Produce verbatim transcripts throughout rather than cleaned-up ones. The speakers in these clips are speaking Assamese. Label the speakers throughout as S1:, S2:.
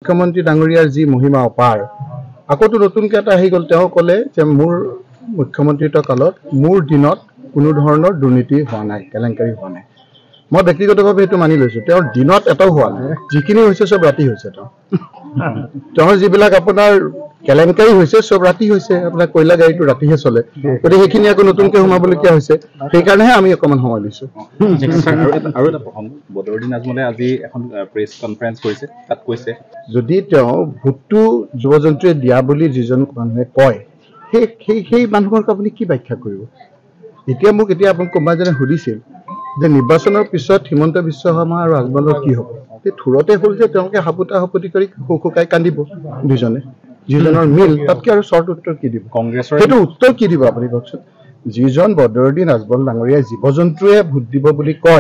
S1: মুখ্যমন্ত্ৰী ডাঙৰীয়াৰ যি মহিমা অপাৰ আকৌতো নতুনকৈ এটা আহি গ'ল তেওঁ ক'লে যে মোৰ মুখ্যমন্ত্ৰীত্ব কালত মোৰ দিনত কোনো ধৰণৰ দুৰ্নীতি হোৱা নাই কেলেংকাৰী হোৱা নাই মই ব্যক্তিগতভাৱে এইটো মানি লৈছোঁ তেওঁৰ দিনত এটাও হোৱা নাই যিখিনি হৈছে চব ৰাতি হৈছে তেওঁ তেওঁৰ যিবিলাক আপোনাৰ কেলেংকাৰী হৈছে চব ৰাতি হৈছে আপোনাৰ কয়লা গাড়ীটো ৰাতিহে চলে গতিকে সেইখিনি আকৌ নতুনকৈ সোমাবলগীয়া হৈছে সেইকাৰণেহে আমি অকণমান সময় লৈছোঁ
S2: আৰু এটা প্ৰসংগ বদৰুদ্দিন আজমলে আজি এখন প্ৰেছ কনফাৰেঞ্চ কৰিছে তাত কৈছে
S1: যদি তেওঁ ভোটটো জীৱ জন্তুৱে দিয়া বুলি যিজন মানুহে কয় সেই সেই সেই মানুহক আপুনি কি ব্যাখ্যা কৰিব এতিয়া মোক এতিয়া আপোনাক কোনোবা এজনে সুধিছিল যে নিৰ্বাচনৰ পিছত হিমন্ত বিশ্ব শৰ্মা আৰু আজমলৰ কি হ'ব সেই থোৰতে হ'ল যে তেওঁলোকে হাপুতা হাপুতি কৰি শুকাই কান্দিব দুজনে যিজনৰ মিল তাতকৈ আৰু শ্বৰ্ট উত্তৰ কি দিব
S2: কংগ্ৰেছৰ
S1: সেইটো উত্তৰ কি দিব আপুনি কওকচোন যিজন বদৰুদ্দিন আজমল ডাঙৰীয়াই জীৱ জন্তুৱে ভোট দিব বুলি কয়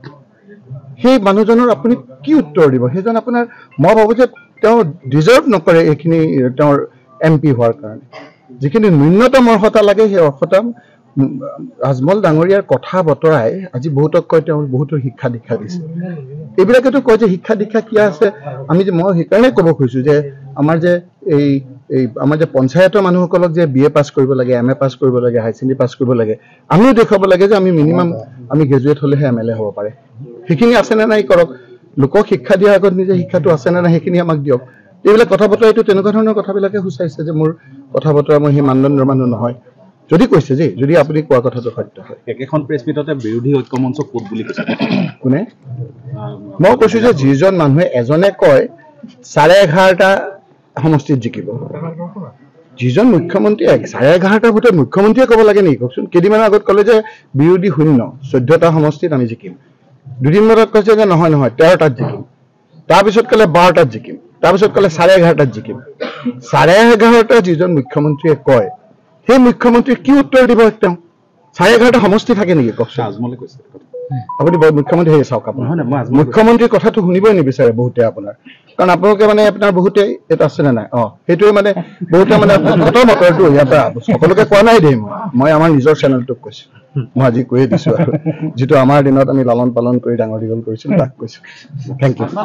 S1: সেই মানুহজনৰ আপুনি কি উত্তৰ দিব সেইজন আপোনাৰ মই ভাবোঁ যে তেওঁ ডিজাৰ্ভ নকৰে এইখিনি তেওঁৰ এম পি হোৱাৰ কাৰণে যিখিনি ন্যূনতম অৰ্হতা লাগে সেই অৰ্হতা আজমল ডাঙৰীয়াৰ কথা বতৰাই আজি বহুতক কয় তেওঁ বহুতো শিক্ষা দীক্ষা দিছে এইবিলাকেতো কয় যে শিক্ষা দীক্ষা কি আছে আমি যে মই সেইকাৰণে ক'ব খুজিছোঁ যে আমাৰ যে এই এই আমাৰ যে পঞ্চায়তৰ মানুহসকলক যে বি এ পাছ কৰিব লাগে এম এ পাছ কৰিব লাগে হাই ছেকেণ্ডেৰী পাছ কৰিব লাগে আমিও দেখুৱাব লাগে যে আমি মিনিমাম আমি গ্ৰেজুৱেট হ'লেহে এম এল এ হ'ব পাৰে সেইখিনি আছেনে নাই কৰক লোকক শিক্ষা দিয়াৰ আগত নিজে শিক্ষাটো আছেনে নাই সেইখিনি আমাক দিয়ক এইবিলাক কথা বতৰা এইটো তেনেকুৱা ধৰণৰ কথাবিলাকে সূচাইছে যে মোৰ কথা বতৰা মই সেই মানদণ্ডৰ মানুহ নহয় যদি কৈছে যে যদি আপুনি কোৱা কথাটো সত্য হয়
S2: একেখন প্ৰেছ মিটতে বিৰোধী ঐক্যমঞ্চ ক'ত বুলি কৈছে
S1: কোনে মই কৈছোঁ যে যিজন মানুহে এজনে কয় চাৰে এঘাৰটা সমষ্টিত জিকিব যিজন মুখ্যমন্ত্ৰী চাৰে এঘাৰটা ভোটত মুখ্যমন্ত্ৰীয়ে ক'ব লাগে নেকি কওকচোন কেইদিনমানৰ আগত ক'লে যে বিৰোধী শূন্য চৈধ্যটা সমষ্টিত আমি জিকিম দুদিন মানত কৈছে যে নহয় নহয় তেৰটাত জিকিম তাৰপিছত ক'লে বাৰটাত জিকিম তাৰপিছত ক'লে চাৰে এঘাৰটাত জিকিম চাৰে এঘাৰটা যিজন মুখ্যমন্ত্ৰীয়ে কয় সেই মুখ্যমন্ত্ৰীক কি উত্তৰ দিব একদম চাৰে এঘাৰটা সমষ্টি থাকে নেকি কওকচোন
S2: আজমলে কৈছে
S1: আপুনি মুখ্যমন্ত্ৰী হেৰি চাওক আপুনি মুখ্যমন্ত্ৰীৰ কথাটো শুনিবই নিবিচাৰে বহুতে আপোনাৰ কাৰণ আপোনালোকে মানে আপোনাৰ বহুতে এটা আছেনে নাই অঁ সেইটোৱে মানে বহুতে মানে কটৰ মটৰটো ইয়াৰ পৰা সকলোকে কোৱা নাই দেই মই মই আমাৰ নিজৰ চেনেলটোক কৈছোঁ মই আজি কৈয়ে দিছোঁ আৰু যিটো আমাৰ দিনত আমি লালন পালন কৰি ডাঙৰ দীঘল কৰিছিলোঁ তাক কৈছোঁ থেংক ইউ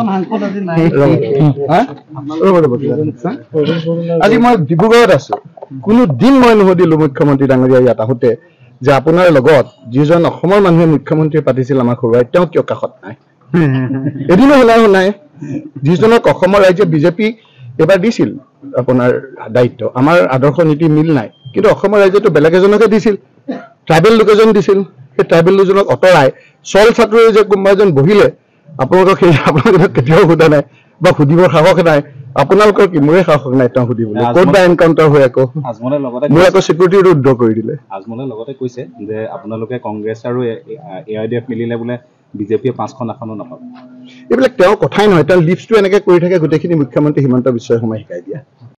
S1: আজি মই ডিব্ৰুগড়ত আছোঁ কোনো দিন মই নুসুধিলোঁ মুখ্যমন্ত্ৰী ডাঙৰীয়া ইয়াত আহোঁতে যে আপোনাৰ লগত যিজন অসমৰ মানুহে মুখ্যমন্ত্ৰী পাতিছিল আমাক হৰুৱাই তেওঁ কিয় কাষত নাই এদিনো শুনাই শুনাই যিজনক অসমৰ ৰাইজে বিজেপি এবাৰ দিছিল আপোনাৰ দায়িত্ব আমাৰ আদৰ্শ নীতি মিল নাই কিন্তু অসমৰ ৰাইজেতো বেলেগ এজনকে দিছিল ট্ৰাইবেল লোক এজন দিছিল সেই ট্ৰাইবেল লোকজনক আঁতৰাই চল ছাত্ৰৰে যে কোনোবা এজন বহিলে আপোনালোকক সেই আপোনালোকক কেতিয়াও সোধা নাই বা সুধিবৰ সাহস নাই আপোনালোকৰ কি মোৰে সাহস নাই তেওঁ সুধিবলৈ ক'ত বা এনকাউণ্টাৰ হৈ আকৌ
S2: আজমলে লগতে
S1: মোৰ আকৌ চিকিউৰিটি ৰুদ্ধ কৰি দিলে
S2: আজমলে লগতে কৈছে যে আপোনালোকে কংগ্ৰেছ আৰু এ আই ডি এফ মিলিলে বোলে বিজেপিয়ে পাঁচখন আসনো নাপাব
S1: এইবিলাক তেওঁৰ কথাই নহয় তেওঁ লিপছটো এনেকৈ কৰি থাকে গোটেইখিনি মুখ্যমন্ত্ৰী হিমন্ত বিশ্ব শৰ্মাই শিকাই দিয়া